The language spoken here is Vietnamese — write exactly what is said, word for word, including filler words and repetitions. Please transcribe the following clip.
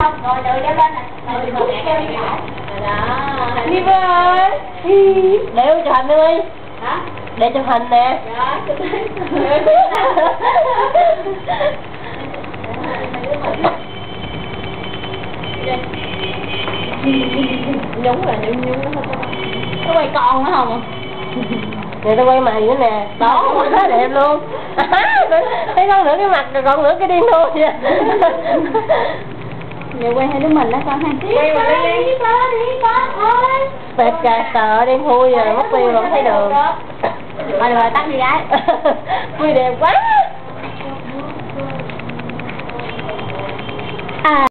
không? Rồi rồi đeo lên nè. Rồi rồi mẹ đeo đi lại. Đó. Đi ơi. Đeo chụp hình đi đi. Hả? Để chụp hình nè. Rồi, chụp hình. Nhúng là nhúng nhúng nó không. Có quay con nữa không? Nè tao quay mày nữa nè. Đó, quá đẹp luôn. Thấy con nửa cái mặt rồi con nửa cái điên thôi vậy. Giờ quay hai đứa mình đó con hai. Quay mà đi đi con đi con ơi. Tệt cà sợ đen thui rồi mất tiêu rồi không thấy đường. Rồi rồi tắt đi gái. Vui đẹp quá.